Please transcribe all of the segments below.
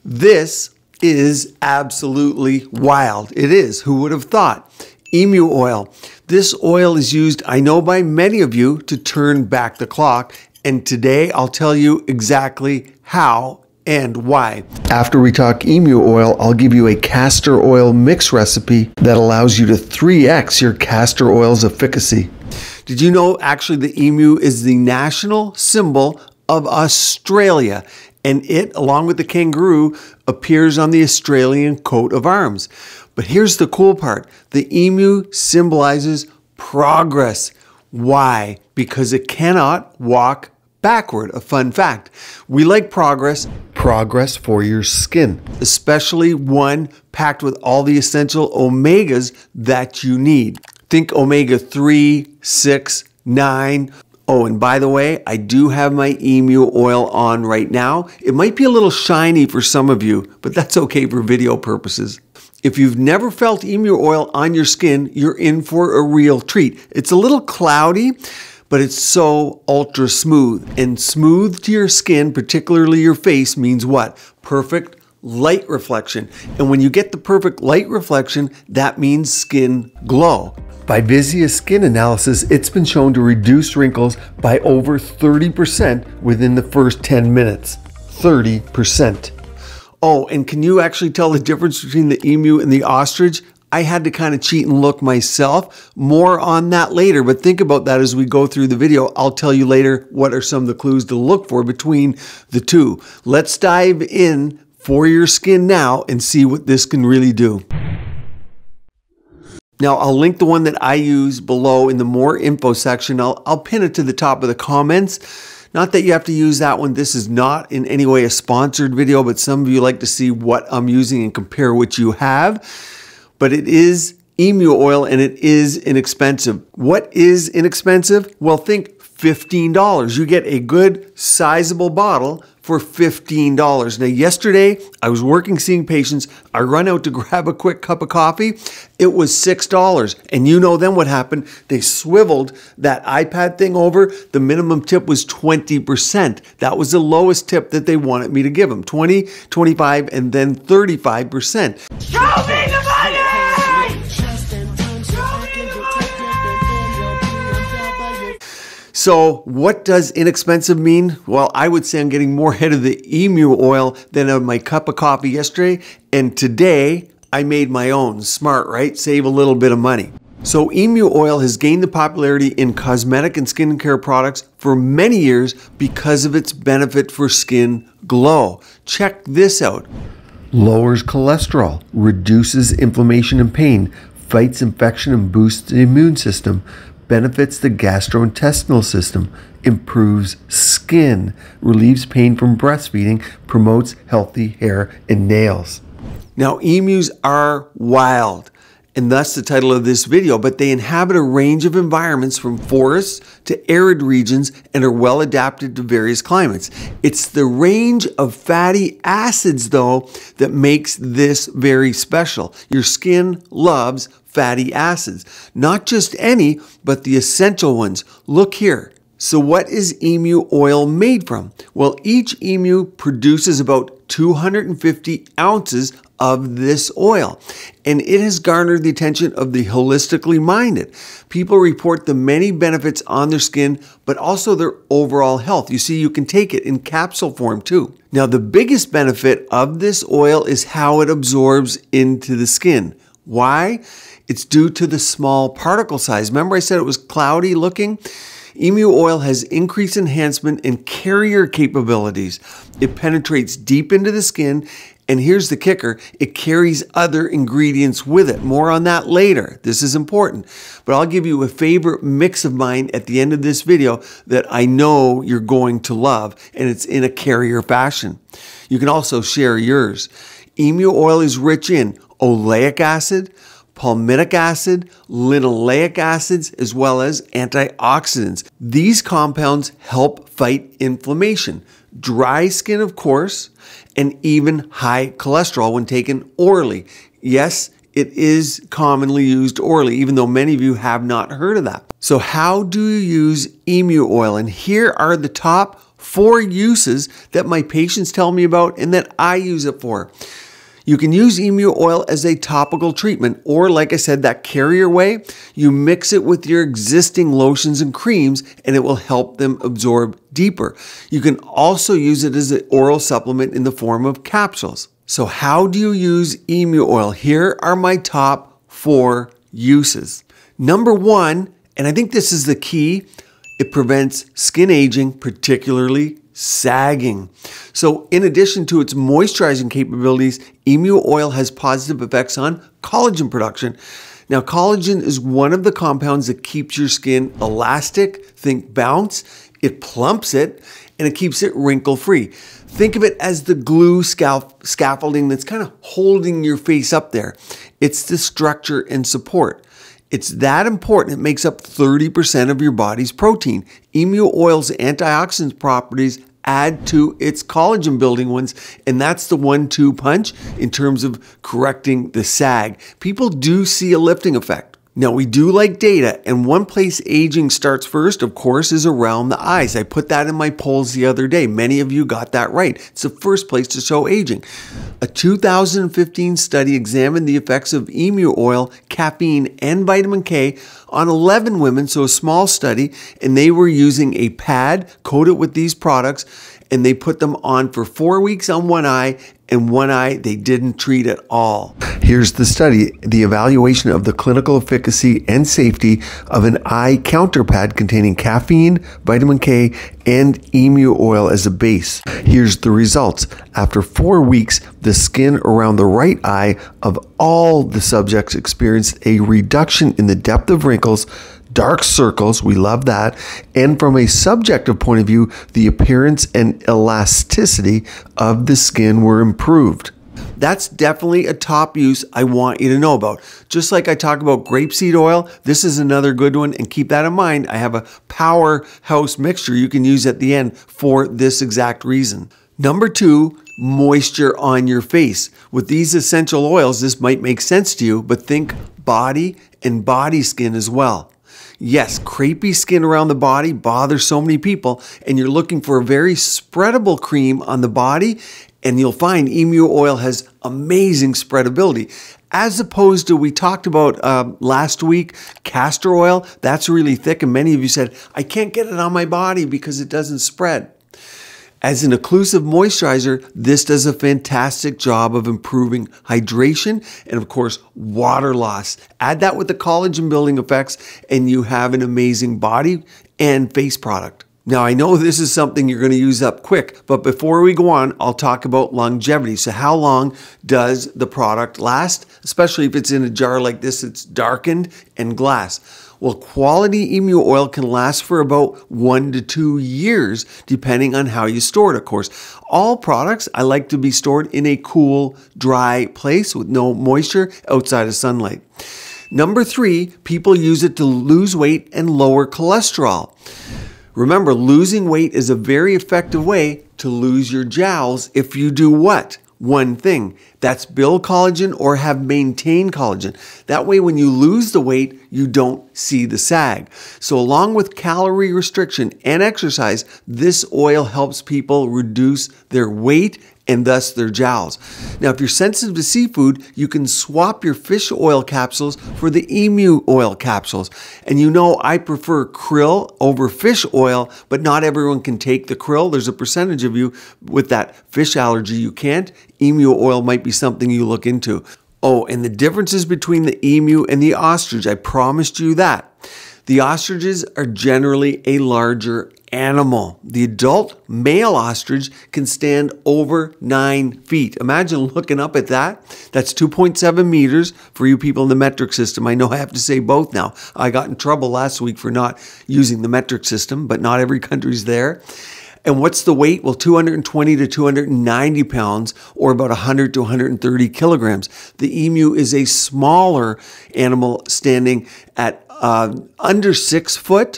This is absolutely wild. It is. Who would have thought? Emu oil. This oil is used, I know, by many of you to turn back the clock. And today I'll tell you exactly how and why. After we talk emu oil, I'll give you a castor oil mix recipe that allows you to 3x your castor oil's efficacy. Did you know actually the emu is the national symbol of Australia? And it, along with the kangaroo, appears on the Australian coat of arms. But here's the cool part. The emu symbolizes progress. Why? Because it cannot walk backward. A fun fact. We like progress. Progress for your skin, especially one packed with all the essential omegas that you need. Think omega-3, 6, 9. Oh, and by the way, I do have my emu oil on right now. It might be a little shiny for some of you, but that's okay for video purposes. If you've never felt emu oil on your skin, you're in for a real treat. It's a little cloudy, but it's so ultra smooth. And smooth to your skin, particularly your face, means what? Perfect light reflection. And when you get the perfect light reflection, that means skin glow. By Visia's skin analysis, it's been shown to reduce wrinkles by over 30% within the first 10 minutes. 30%. Oh, and can you actually tell the difference between the emu and the ostrich? I had to kind of cheat and look myself. More on that later, but think about that as we go through the video. I'll tell you later what are some of the clues to look for between the two. Let's dive in for your skin now and see what this can really do. Now, I'll link the one that I use below in the more info section. I'll pin it to the top of the comments. Not that you have to use that one. This is not in any way a sponsored video, but some of you like to see what I'm using and compare what you have. But it is emu oil and it is inexpensive. What is inexpensive? Well, think $15. You get a good sizable bottle for $15. Now, yesterday I was working seeing patients. I run out to grab a quick cup of coffee. It was $6. And you know then what happened? They swiveled that iPad thing over. The minimum tip was 20%. That was the lowest tip that they wanted me to give them. 20, 25, and then 35%. Show me the money! So what does inexpensive mean? Well, I would say I'm getting more head of the emu oil than of my cup of coffee yesterday. And today I made my own. Smart, right? Save a little bit of money. So emu oil has gained the popularity in cosmetic and skincare products for many years because of its benefit for skin glow. Check this out. Lowers cholesterol, reduces inflammation and pain, fights infection and boosts the immune system, benefits the gastrointestinal system, improves skin, relieves pain from breastfeeding, promotes healthy hair and nails. Now, emus are wild, and thus the title of this video, but they inhabit a range of environments from forests to arid regions and are well adapted to various climates. It's the range of fatty acids, though, that makes this very special. Your skin loves fatty acids. Not just any, but the essential ones. Look here. So what is emu oil made from? Well, each emu produces about 250 ounces of this oil, and it has garnered the attention of the holistically minded. People report the many benefits on their skin, but also their overall health. You see, you can take it in capsule form too. Now, the biggest benefit of this oil is how it absorbs into the skin. Why? It's due to the small particle size. Remember I said it was cloudy looking? Emu oil has increased enhancement and carrier capabilities. It penetrates deep into the skin, and here's the kicker, it carries other ingredients with it. More on that later. This is important. But I'll give you a favorite mix of mine at the end of this video that I know you're going to love, and it's in a carrier fashion. You can also share yours. Emu oil is rich in oleic acid, palmitic acid, linoleic acids, as well as antioxidants. These compounds help fight inflammation, dry skin, of course, and even high cholesterol when taken orally. Yes, it is commonly used orally, even though many of you have not heard of that. So how do you use emu oil? And here are the top 4 uses that my patients tell me about and that I use it for. You can use Emu Oil as a topical treatment, or like I said, that carrier way, you mix it with your existing lotions and creams and it will help them absorb deeper. You can also use it as an oral supplement in the form of capsules. So how do you use Emu Oil? Here are my top 4 uses. Number 1, and I think this is the key, it prevents skin aging, particularly sagging. So in addition to its moisturizing capabilities, Emu Oil has positive effects on collagen production. Now, collagen is one of the compounds that keeps your skin elastic, think bounce, it plumps it, and it keeps it wrinkle-free. Think of it as the glue scaffolding that's kind of holding your face up there. It's the structure and support. It's that important. It makes up 30% of your body's protein. Emu Oil's antioxidant properties add to its collagen building ones, and that's the 1-2 punch in terms of correcting the sag. People do see a lifting effect. Now, we do like data, and one place aging starts first, of course, is around the eyes. I put that in my polls the other day. Many of you got that right. It's the first place to show aging. A 2015 study examined the effects of Emu Oil, caffeine, and vitamin K on 11 women, so a small study, and they were using a pad coated with these products, and they put them on for 4 weeks on one eye, and one eye they didn't treat at all. Here's the study, the evaluation of the clinical efficacy and safety of an eye counter pad containing caffeine, vitamin K, and Emu Oil as a base. Here's the results. After 4 weeks, the skin around the right eye of all the subjects experienced a reduction in the depth of wrinkles, dark circles, we love that, and from a subjective point of view, the appearance and elasticity of the skin were improved. That's definitely a top use I want you to know about. Just like I talk about grapeseed oil, this is another good one, and keep that in mind. I have a powerhouse mixture you can use at the end for this exact reason. Number 2, moisture on your face. With these essential oils, this might make sense to you, but think body and body skin as well. Yes, crepey skin around the body bothers so many people, and you're looking for a very spreadable cream on the body, and you'll find Emu Oil has amazing spreadability. As opposed to, we talked about last week, castor oil, that's really thick, and many of you said, I can't get it on my body because it doesn't spread. As an occlusive moisturizer, this does a fantastic job of improving hydration and, of course, water loss. Add that with the collagen building effects and you have an amazing body and face product. Now, I know this is something you're going to use up quick, but before we go on, I'll talk about longevity. So how long does the product last? Especially if it's in a jar like this, it's darkened and glass. Well, quality Emu Oil can last for about 1 to 2 years, depending on how you store it, of course. All products I like to be stored in a cool, dry place with no moisture outside of sunlight. Number 3, people use it to lose weight and lower cholesterol. Remember, losing weight is a very effective way to lose your jowls if you do what? One thing, that's build collagen or have maintained collagen. That way when you lose the weight, you don't see the sag. So along with calorie restriction and exercise, this oil helps people reduce their weight and thus their jowls. Now, if you're sensitive to seafood, you can swap your fish oil capsules for the Emu Oil capsules. And you know I prefer krill over fish oil, but not everyone can take the krill. There's a percentage of you with that fish allergy you can't. Emu Oil might be something you look into. Oh, and the differences between the emu and the ostrich, I promised you that. The ostriches are generally a larger animal. The adult male ostrich can stand over 9 feet. Imagine looking up at that. That's 2.7 meters for you people in the metric system. I know I have to say both now. I got in trouble last week for not using the metric system, but not every country's there. And what's the weight? Well, 220 to 290 pounds, or about 100 to 130 kilograms. The emu is a smaller animal, standing at under 6 foot,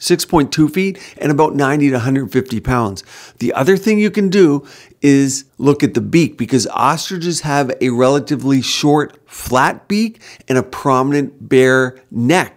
6.2 feet, and about 90 to 150 pounds. The other thing you can do is look at the beak, because ostriches have a relatively short, flat beak and a prominent bare neck.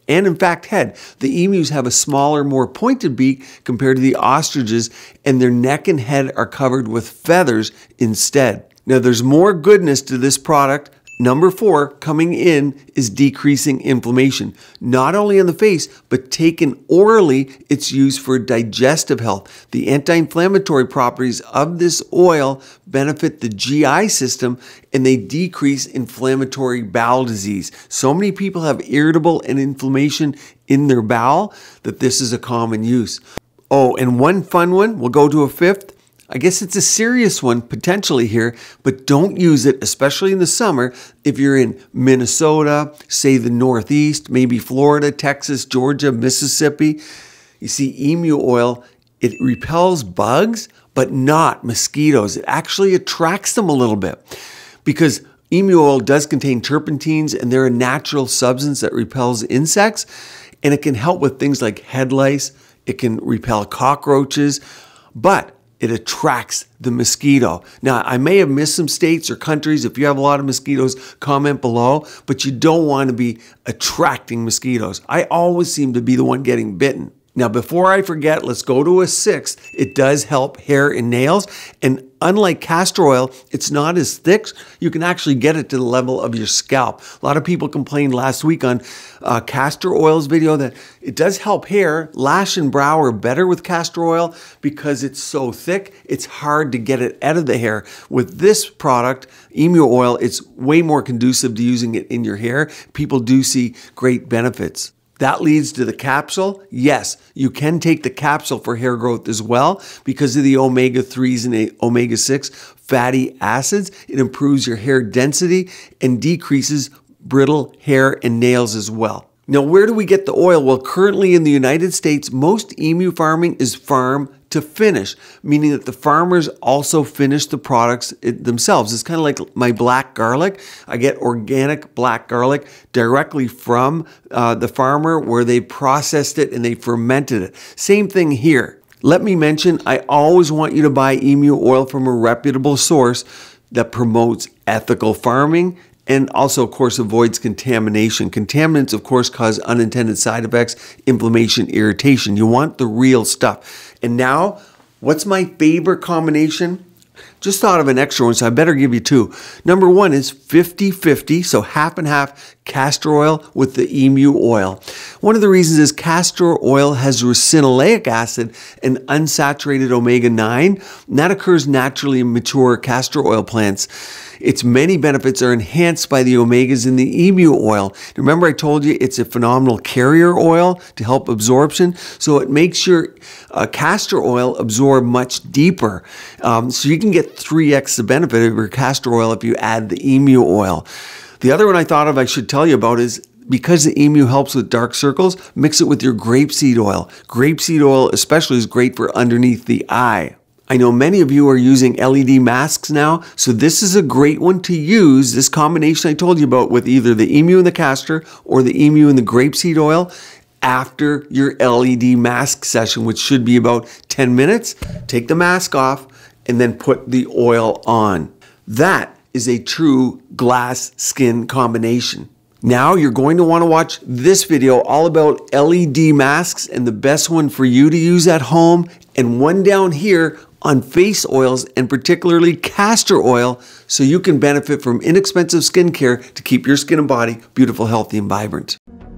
and in fact head. The emus have a smaller, more pointed beak compared to the ostriches, and their neck and head are covered with feathers instead. Now there's more goodness to this product. Number 4 coming in is decreasing inflammation, not only on the face, but taken orally, it's used for digestive health. The anti-inflammatory properties of this oil benefit the GI system, and they decrease inflammatory bowel disease. So many people have irritable and inflammation in their bowel that this is a common use. Oh, and one fun one, we'll go to a 5th. I guess it's a serious one potentially here, but don't use it, especially in the summer, if you're in Minnesota, say the Northeast, maybe Florida, Texas, Georgia, Mississippi. You see, emu oil, it repels bugs, but not mosquitoes. It actually attracts them a little bit because emu oil does contain terpenes, and they're a natural substance that repels insects, and it can help with things like head lice. It can repel cockroaches, but it attracts the mosquito. Now, I may have missed some states or countries. If you have a lot of mosquitoes, comment below, but you don't want to be attracting mosquitoes. I always seem to be the one getting bitten. Now, before I forget, let's go to a 6th. It does help hair and nails, and unlike castor oil, it's not as thick. You can actually get it to the level of your scalp. A lot of people complained last week on castor oil's video that it does help hair. Lash and brow are better with castor oil because it's so thick, it's hard to get it out of the hair. With this product, emu oil, it's way more conducive to using it in your hair. People do see great benefits. That leads to the capsule. Yes, you can take the capsule for hair growth as well because of the omega-3s and omega-6 fatty acids. It improves your hair density and decreases brittle hair and nails as well. Now, where do we get the oil? Well, currently in the United States, most emu farming is farm to finish, meaning that the farmers also finish the products themselves. It's kind of like my black garlic. I get organic black garlic directly from the farmer where they processed it and they fermented it. Same thing here. Let me mention, I always want you to buy emu oil from a reputable source that promotes ethical farming and also, of course, avoids contamination. Contaminants, of course, cause unintended side effects, inflammation, irritation. You want the real stuff. And now, what's my favorite combination? Just thought of an extra one, so I better give you 2. Number 1 is 50-50, so half and half castor oil with the emu oil. One of the reasons is castor oil has ricinoleic acid and unsaturated omega-9, and that occurs naturally in mature castor oil plants. Its many benefits are enhanced by the omegas in the emu oil. Remember I told you it's a phenomenal carrier oil to help absorption, so it makes your castor oil absorb much deeper. So you can get 3x the benefit of your castor oil if you add the emu oil. The other one I thought of I should tell you about is because the emu helps with dark circles, mix it with your grapeseed oil. Grapeseed oil especially is great for underneath the eye. I know many of you are using LED masks now, so this is a great one to use, this combination I told you about with either the emu and the castor or the emu and the grapeseed oil after your LED mask session, which should be about 10 minutes. Take the mask off and then put the oil on. That is a true glass skin combination. Now you're going to want to watch this video all about LED masks and the best one for you to use at home, and one down here on face oils and particularly castor oil so you can benefit from inexpensive skincare to keep your skin and body beautiful, healthy, and vibrant.